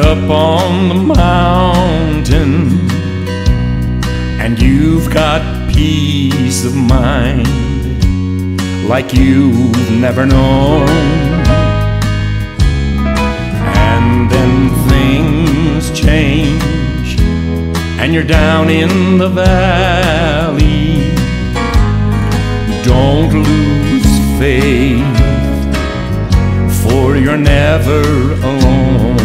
up on the mountain and you've got peace of mind like you've never known. And then things change and you're down in the valley. Don't lose faith, for you're never alone.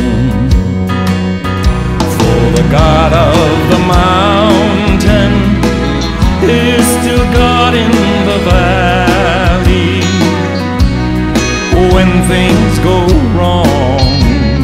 For the God of the mountain is still God in the valley. When things go wrong,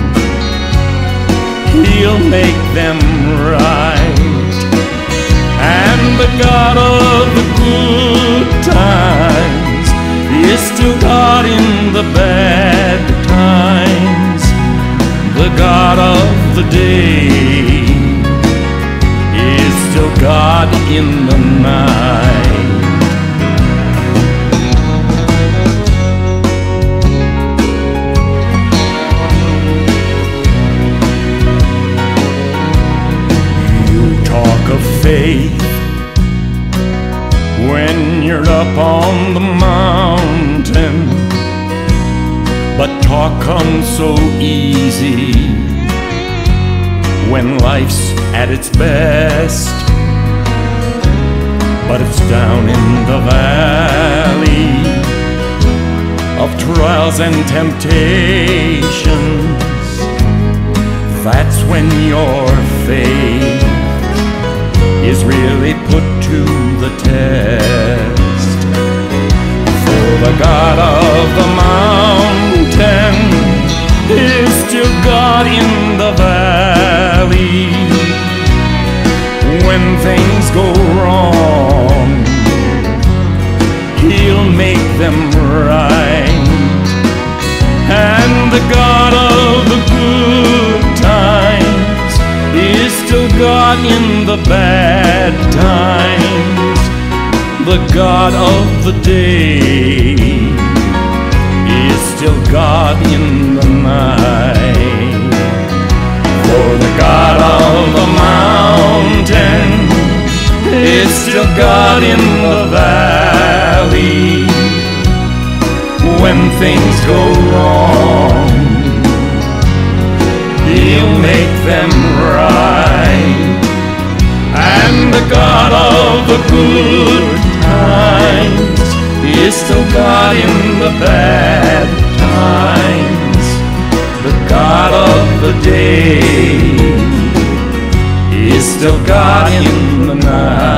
He'll make them right. And the God of the good times is still God in the bad times. The God of the day is still God in the night. You talk of faith when you're up on the mountain, but talk comes so easy when life's at its best. But it's down in the valley of trials and temptations, that's when your faith is really put to the test. For the God of the mountain is still God in the valley. When things go wrong, He'll make them right. And the God of the good times is still God in the bad times. The God of the day is still God in the night. For the God of the mountain is still God in the valley. When things go wrong, He'll make them right. And the God of the good times is still God in the bad times. The God of the day is still God in the night.